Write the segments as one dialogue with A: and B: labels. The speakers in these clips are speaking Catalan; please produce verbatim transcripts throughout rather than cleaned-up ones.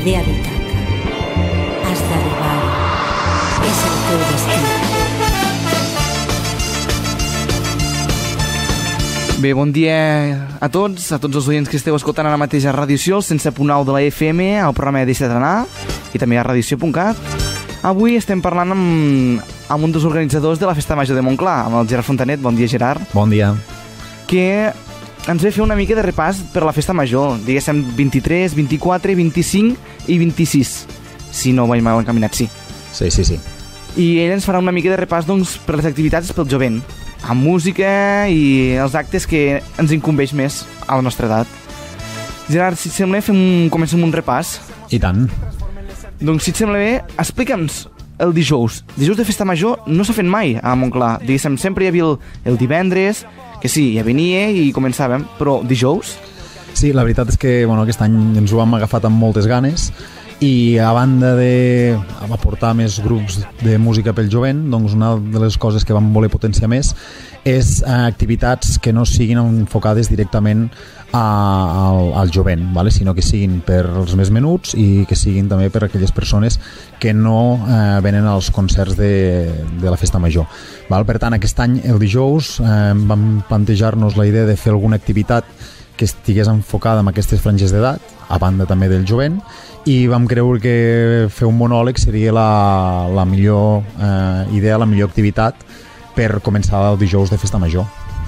A: idea d'Itaca. Has d'arribar-hi. És el teu destí.
B: Bé, bon dia a tots, a tots els oients que esteu escoltant ara mateix a Radio Sió, el cent set punt nou de la F M, al programa Deixa d'anar, i també a radioció punt cat. Avui estem parlant amb, amb un dels organitzadors de la Festa Major de Montclar, amb el Gerard Fontanet. Bon dia, Gerard.
C: Bon dia.
B: Que ens ve fer una mica de repàs per la Festa Major, diguéssim vint-i-tres, vint-i-quatre, vint-i-cinc i vint-i-sis, si no ho vaig mal encaminat, sí.
C: Sí, sí, sí.
B: I ell ens farà una mica de repàs, doncs, per les activitats pel jovent, amb música i els actes que ens incumbeix més a la nostra edat. Gerard, si et sembla, fem un, comencem un repàs.
C: I tant.
B: Doncs, si et sembla bé, explica'ns el dijous. Dijous de Festa Major no s'ha fet mai a Montclar. Diguéssim, sempre hi havia el, el divendres, que sí, ja venia i començàvem, però dijous?
C: Sí, la veritat és que bueno, aquest any ens ho hem agafat amb moltes ganes i a banda d'aportar més grups de música pel jovent, doncs una de les coses que vam voler potenciar més és eh, activitats que no siguin enfocades directament a, al, al jovent, ¿vale? Sinó que siguin per als més menuts i que siguin també per a aquelles persones que no eh, venen als concerts de, de la Festa Major. Val? Per tant, aquest any, el dijous, eh, vam plantejar-nos la idea de fer alguna activitat que estigués enfocada en aquestes franges d'edat, a banda també del jovent, i vam creure que fer un monòleg seria la, la millor eh, idea, la millor activitat per començar el dijous de Festa Major.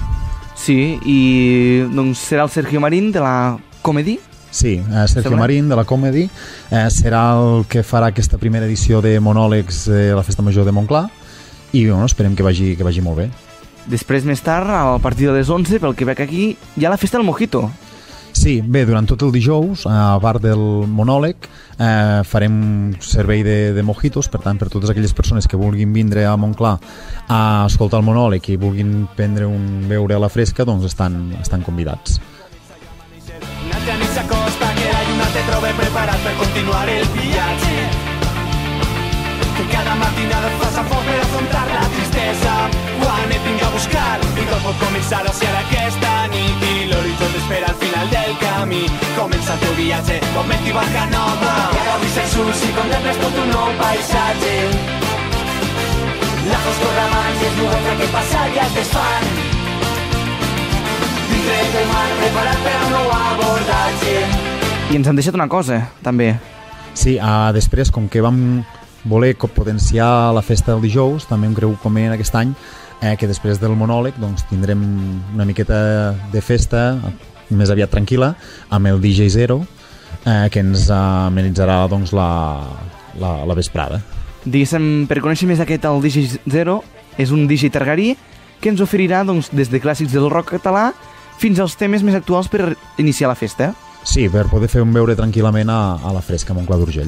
B: Sí, i doncs serà el Sergio Marín de la Comedy?
C: Sí, eh, Sergio Marín de la Comedy eh, serà el que farà aquesta primera edició de monòlegs de la Festa Major de Montclar i bueno, esperem que vagi, que vagi molt bé.
B: Després, més tard, a partir de les onze, pel que veig aquí, hi ha la Festa del Mojito.
C: Sí, bé, durant tot el dijous, a part del monòleg, eh, farem servei de, de mojitos, per tant, per totes aquelles persones que vulguin vindre a Montclar a escoltar el monòleg i vulguin prendre un beure a la fresca, doncs estan, estan convidats.
D: Una nit s'acosta, que la lluna te trobe preparat per continuar el viatge. Que cada matinada fas a foc per afrontar la tristesa. Quan et vinc a buscar, i tot pot començar a ser aquesta nit i l'horitzó t'espera al final del camí. Comença el teu viatge, com ment i barca nova. I avui s'ensurs i contemples tot un nou paisatge. La foscor d'amants i els núvols d'aquest passat ja es desfan. Dintre del mar preparat per a un nou abordatge.
B: I ens han deixat una cosa, també.
C: Sí, uh, després, com que vam voler potenciar la festa del dijous, també em creu com en aquest any, eh, que després del monòleg doncs, tindrem una miqueta de festa més aviat tranquil·la amb el D J Zero, eh, que ens amenitzarà doncs, la, la, la vesprada.
B: Diguéssim, per conèixer més aquest, el D J Zero és un D J targarí que ens oferirà doncs, des de clàssics del rock català fins als temes més actuals per iniciar la festa.
C: Sí, per poder fer un beure tranquil·lament a, a la fresca, a Montclar d'Urgell.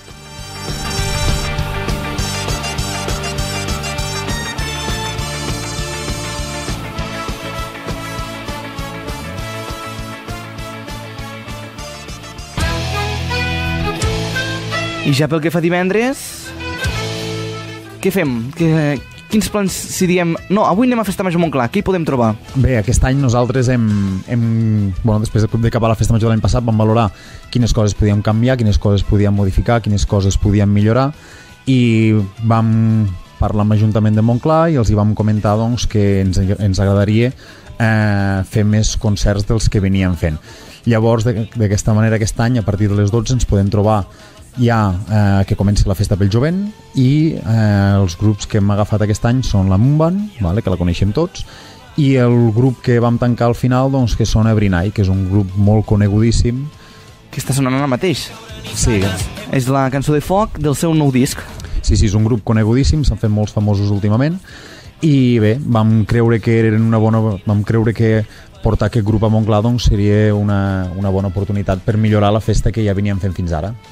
B: I ja pel que fa divendres, què fem? Que, quins plans, si diem, no, avui anem a Festa Major Montclar, què hi podem trobar?
C: Bé, aquest any nosaltres hem, hem bueno, després d'acabar la Festa Major de l'any passat vam valorar quines coses podíem canviar, quines coses podíem modificar, quines coses podíem millorar i vam parlar amb l'Ajuntament de Montclar i els hi vam comentar doncs, que ens, ens agradaria eh, fer més concerts dels que veníem fent. Llavors, d'aquesta manera, aquest any, a partir de les dotze, ens podem trobar ja eh, que comenci la festa pel jovent i eh, els grups que hem agafat aquest any són la Mumban, vale, que la coneixem tots, i el grup que vam tancar al final doncs, que són Ebrinai, que és un grup molt conegudíssim
B: que està sonant ara mateix.
C: Sí.
B: És la cançó de foc del seu nou disc.
C: Sí, sí, és un grup conegudíssim, s'han fet molts famosos últimament i bé, vam creure que eren una bona vam creure que portar aquest grup a Montclar doncs, seria una, una bona oportunitat per millorar la festa que ja veníem fent fins ara.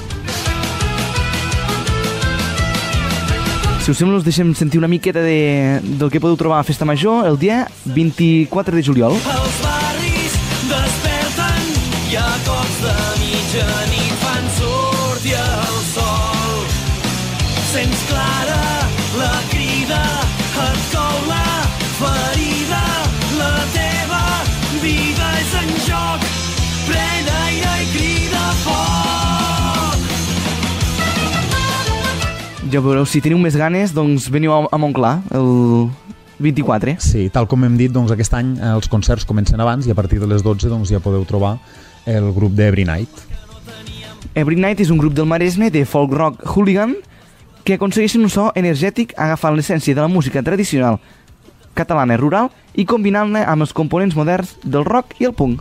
B: Si us sembla, us deixem sentir una miqueta de, del que podeu trobar a Festa Major el dia vint-i-quatre de juliol.
D: Els barris desperten i a cops de mitjanit fan sortir el sol. Sents clara la crida, et cou la ferida, la teva vida és en joc. Pren aire i crida fort.
B: Ja veureu, si teniu més ganes, doncs veniu a, a Montclar, el vint-i-quatre.
C: Sí, tal com hem dit, doncs aquest any eh, els concerts comencen abans i a partir de les dotze doncs, ja podeu trobar el grup d'Every Night.
B: Every Night és un grup del Maresme de folk rock hooligan que aconsegueixen un so energètic agafant l'essència de la música tradicional catalana rural i combinant-la amb els components moderns del rock i el punk.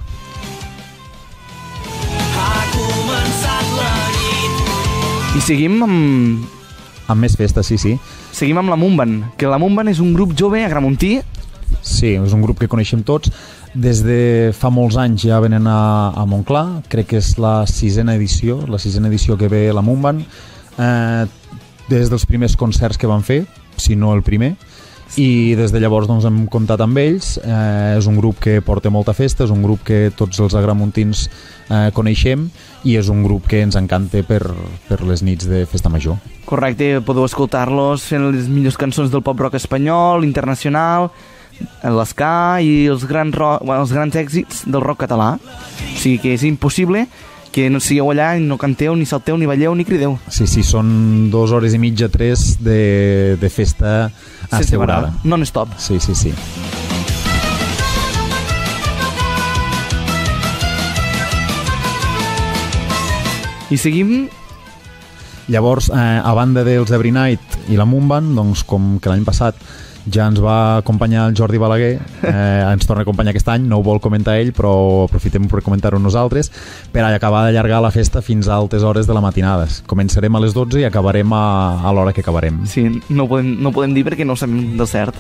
B: I seguim amb...
C: Amb més festes, sí, sí.
B: Seguim amb la Mumban, que la Mumban és un grup jove agramuntí.
C: Sí, és un grup que coneixem tots. Des de fa molts anys ja venen a, a Montclar, crec que és la sisena edició, la sisena edició que ve la Mumban. Eh, des dels primers concerts que van fer, si no el primer, i des de llavors doncs, hem comptat amb ells. Eh, és un grup que porta molta festa, és un grup que tots els agramuntins eh, coneixem i és un grup que ens encanta per, per les nits de festa major.
B: Correcte, podeu escoltar-los fent les millors cançons del pop rock espanyol, internacional, l'esca i els grans, rock, bueno, els grans èxits del rock català. O sigui que és impossible que no sigueu allà i no canteu, ni salteu, ni balleu, ni crideu.
C: Sí, sí, són dues hores i mitja, tres de, de festa assegurada.
B: Non-stop.
C: Sí, sí, sí.
B: I seguim...
C: Llavors, eh, a banda dels Every Night i la Mumban, doncs com que l'any passat ja ens va acompanyar el Jordi Balaguer, eh, ens torna a acompanyar aquest any, no ho vol comentar ell, però aprofitem per comentar-ho nosaltres, per acabar d'allargar la festa fins a altes hores de la matinada. Començarem a les dotze i acabarem a, a l'hora que acabarem.
B: Sí, no ho podem, no ho podem dir perquè no ho sabem del cert.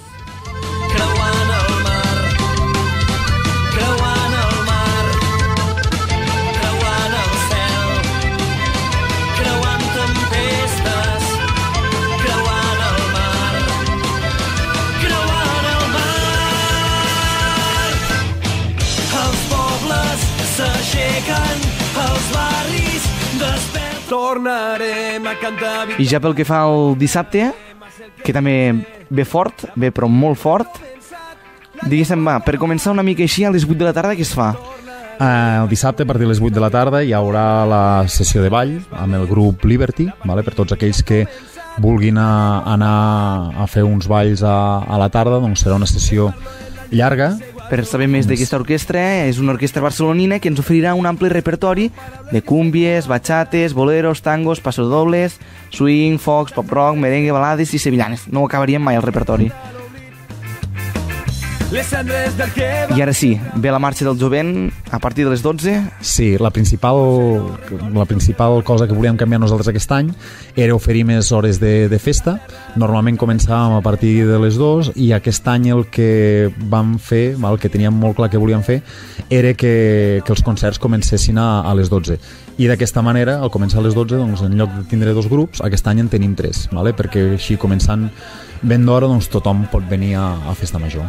D: Tornarem a cantar...
B: I ja pel que fa al dissabte, que també ve fort, ve però molt fort, diguéssim, va, per començar una mica així a les vuit de la tarda, què es fa?
C: Uh, el dissabte a partir de les vuit de la tarda hi haurà la sessió de ball amb el grup Liberty, vale? Per tots aquells que vulguin a, anar a fer uns balls a, a la tarda, doncs serà una sessió llarga.
B: Per saber més d'aquesta orquestra, és una orquestra barcelonina que ens oferirà un ampli repertori de cúmbies, bachates, boleros, tangos, passodobles, swing, fox, pop rock, merengue, balades i sevillanes. No ho acabaríem mai el repertori. I ara sí, ve la marxa del jovent a partir de les dotze.
C: Sí, la principal, la principal cosa que volíem canviar nosaltres aquest any era oferir més hores de, de festa. Normalment començàvem a partir de les dues i aquest any el que vam fer, el que teníem molt clar que volíem fer, era que, que els concerts comencessin a, a les dotze. I d'aquesta manera, al començar a les dotze, doncs, en lloc de tindre dos grups, aquest any en tenim tres, vale? Perquè així començant ben d'hora doncs, tothom pot venir a, a festa major.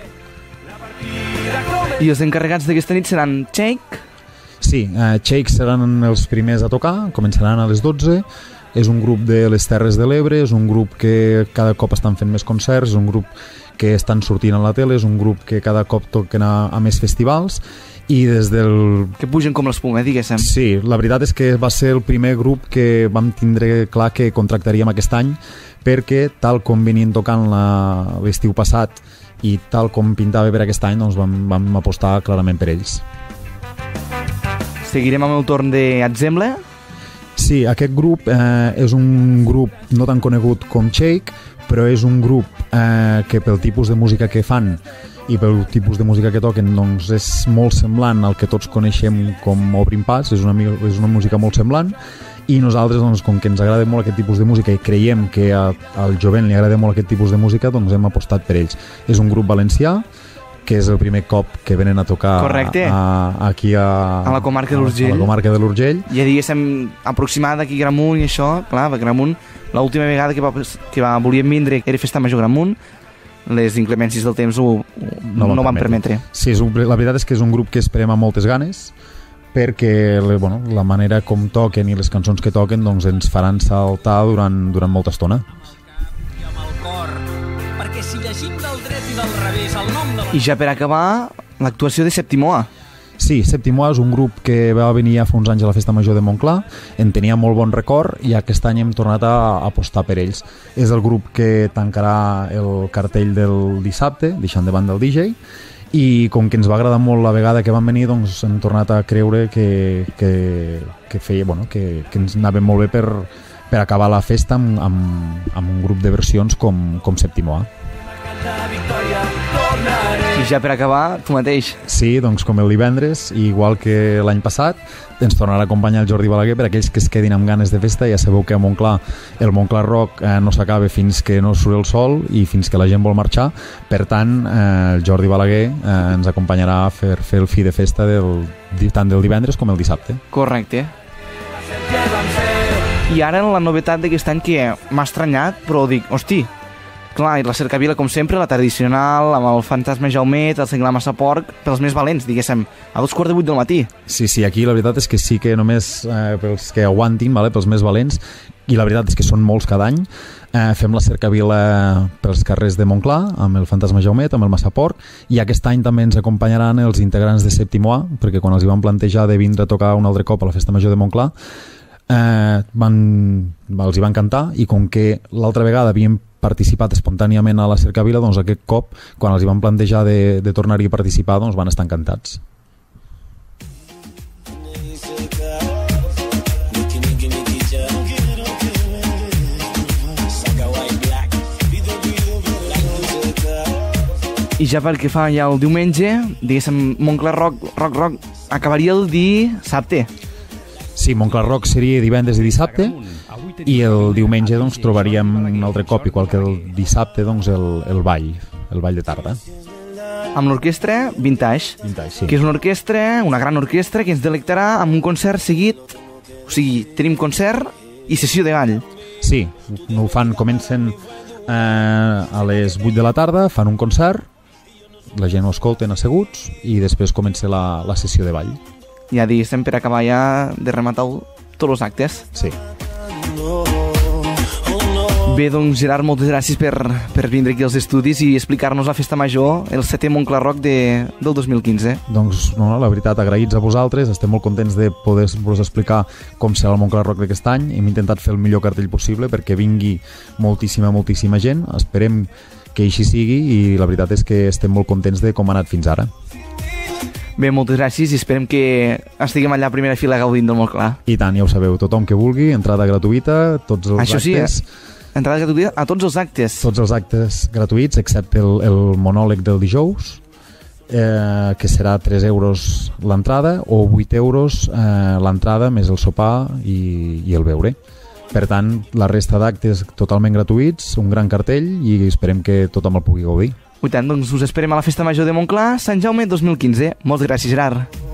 B: I els encarregats d'aquesta nit seran Shake?
C: Sí, eh, Shake seran els primers a tocar, començaran a les dotze. És un grup de les Terres de l'Ebre, és un grup que cada cop estan fent més concerts, és un grup que estan sortint a la tele, és un grup que cada cop toquen a, a més festivals i des del...
B: Que pugen com l'espuma, diguéssim.
C: Sí, la veritat és que va ser el primer grup que vam tindre clar que contractaríem aquest any perquè tal com venien tocant l'estiu passat i tal com pintava per aquest any, doncs vam, vam apostar clarament per ells.
B: Seguirem amb el torn de Atzemble.
C: Sí, aquest grup eh, és un grup no tan conegut com Shake, però és un grup eh, que pel tipus de música que fan i pel tipus de música que toquen doncs és molt semblant al que tots coneixem com Obrint Pas, és una, és una música molt semblant. I nosaltres, doncs, com que ens agrada molt aquest tipus de música i creiem que a, al jovent li agrada molt aquest tipus de música, doncs hem apostat per ells. És un grup valencià, que és el primer cop que venen a tocar
B: Correcte.
C: a, aquí a,
B: a la comarca de l'Urgell.
C: A la comarca de l'Urgell.
B: Ja diguéssim, aproximada aquí a Gramunt i això, clar, a Gramunt, l'última vegada que, va, que va, volíem vindre era festa major Gramunt, les inclemències del temps ho, ho, no, no van permetre. permetre.
C: Sí, és un, la veritat és que és un grup que esperem amb moltes ganes, perquè bueno, la manera com toquen i les cançons que toquen doncs, ens faran saltar durant, durant molta estona.
B: I ja per acabar, l'actuació de Septimoa.
C: Sí, Sí, Septimoa és un grup que va venir ja fa uns anys a la Festa Major de Montclar, en tenia molt bon record i aquest any hem tornat a apostar per ells. És el grup que tancarà el cartell del dissabte, deixant de banda el D J, i com que ens va agradar molt la vegada que van venir, doncs hem tornat a creure que, que, que, feia, bueno, que, que ens anava molt bé per, per acabar la festa amb, amb, amb un grup de versions com, com Septimoa.
B: I ja per acabar, tu mateix.
C: Sí, doncs com el divendres, igual que l'any passat, ens tornarà a acompanyar el Jordi Balaguer. Per aquells que es quedin amb ganes de festa, ja sabeu que a Montclar el Montclar Rock eh, no s'acaba fins que no surt el sol i fins que la gent vol marxar. Per tant, eh, el Jordi Balaguer eh, ens acompanyarà a fer, fer el fi de festa del, tant del divendres com el dissabte.
B: Correcte. I ara la novetat d'aquest any que m'ha estranyat, però dic, hosti, clar, i la cercavila, com sempre, la tradicional, amb el fantasma Jaumet, el senglar Massaporc, pels més valents, diguéssim, a dos quarts de vuit del matí.
C: Sí, sí, aquí la veritat és que sí que només eh, pels que aguantin, vale, pels més valents, i la veritat és que són molts cada any, eh, fem la cercavila pels carrers de Montclar, amb el fantasma Jaumet, amb el Massaporc, i aquest any també ens acompanyaran els integrants de Septimoa, perquè quan els hi van plantejar de vindre a tocar un altre cop a la Festa Major de Montclar, eh, van, els hi van cantar, i com que l'altra vegada havíem participat espontàniament a la cercavila, doncs aquest cop, quan els hi van plantejar de, de tornar-hi a participar, doncs van estar encantats.
B: I ja pel que fa ja el diumenge, diguéssim, Montclar Rock, Rock, Rock, acabaria el dissabte.
C: Sí, Montclar Rock seria divendres i dissabte, i el diumenge doncs trobaríem un altre cop, igual que el dissabte, doncs el, el ball, el ball de tarda.
B: Amb l'orquestra Vintage,
C: Vintage, sí.
B: Que és una orquestra, una gran orquestra que ens delectarà amb un concert seguit, o sigui, tenim concert i sessió de ball.
C: Sí, no ho fan, comencen eh, a les vuit de la tarda, fan un concert, la gent ho escolten asseguts i després comença la, la sessió de ball.
B: Ja diguéssim, per acabar ja de rematar el, tots els actes.
C: Sí.
B: Bé, doncs, Gerard, moltes gràcies per, per vindre aquí als estudis i explicar-nos la Festa Major, el setè Montclar Rock de, del dos mil quinze.
C: Doncs, no, la veritat, agraïts a vosaltres, estem molt contents de poder-vos explicar com serà el Montclar Rock d'aquest any. Hem intentat fer el millor cartell possible perquè vingui moltíssima, moltíssima gent. Esperem que així sigui i la veritat és que estem molt contents de com ha anat fins ara.
B: Bé, moltes gràcies i esperem que estiguem allà a primera fila gaudint del Montclar.
C: I tant, ja ho sabeu, tothom que vulgui, entrada gratuïta, tots els
B: Això sí,
C: actes...
B: Eh? Entrada gratuïta a tots els actes.
C: Tots els actes gratuïts, excepte el, el monòleg del dijous, eh, que serà tres euros l'entrada, o vuit euros eh, l'entrada més el sopar i, i el beure. Per tant, la resta d'actes totalment gratuïts, un gran cartell i esperem que tothom el pugui gaudir.
B: I tant, doncs us esperem a la Festa Major de Montclar, Sant Jaume dos mil quinze. Moltes gràcies, Gerard.